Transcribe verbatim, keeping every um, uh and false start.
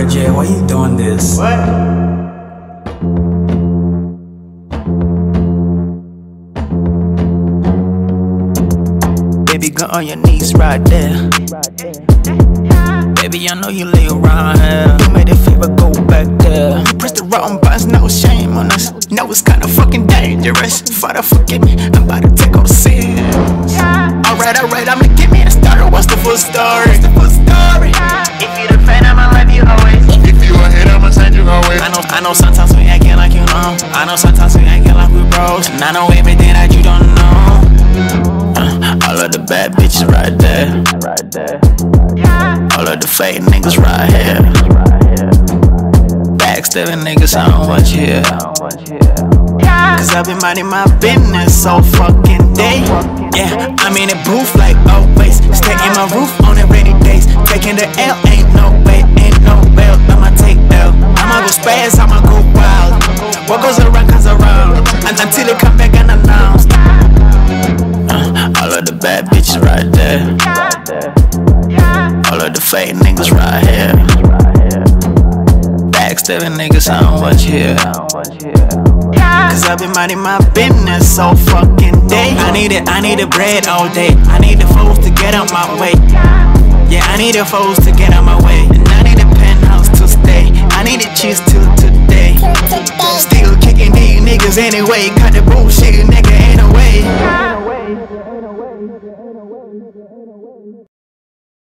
R J, why you doing this? What? Baby, go on your knees right there. Baby, I know you lay around here. You made a favor, go back there. You press the wrong buttons, no shame on us. No, it's kinda fucking dangerous. Father, forgive me, I'm about to take all sin. Alright, alright, I'ma give me a starter. What's the full story? What's the full story? If you the fan, I'ma love you always. If you a hit, I'ma send you away. I know, I know sometimes we acting like you know. I know sometimes we acting like we bros. And I know everything that you don't know. Uh, all of the bad bitches right there. Right there. All of the fake niggas right here. Backstabbing niggas, I don't want you here. Cause I've been minding my business all fucking day. Yeah, I'm in the booth like always. Stay in my roof on the rainy days. Taking the L, ain't no way, ain't no bail. I'ma take L. I'ma go spaz, I'ma go wild. What goes around comes around. Until it come back and announce. Uh, all of the bad bitches right there. All of the fake niggas right here. Backstabbing niggas, I don't want you here. Cause I've been minding my business all fucking day. I need it, I need the bread all day. I need the foes to get out my way. Yeah, I need the foes to get out my way. And I need a penthouse to stay. I need the cheese till today. Still kicking these niggas anyway.